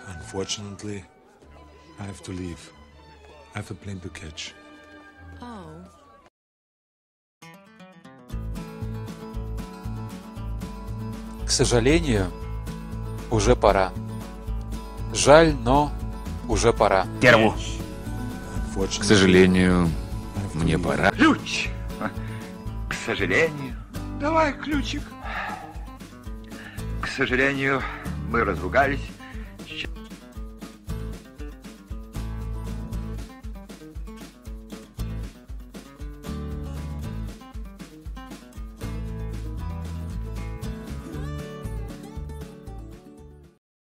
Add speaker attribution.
Speaker 1: Unfortunately, I have to leave. I have a plane to catch.
Speaker 2: Oh.
Speaker 3: К сожалению, уже пора. Жаль, но уже пора.
Speaker 4: Перву.
Speaker 1: Unfortunately,
Speaker 4: К сожалению,
Speaker 1: I have to
Speaker 4: мне
Speaker 1: leave.
Speaker 4: пора.
Speaker 5: Ключ. К сожалению. Давай ключик. К сожалению, мы разругались.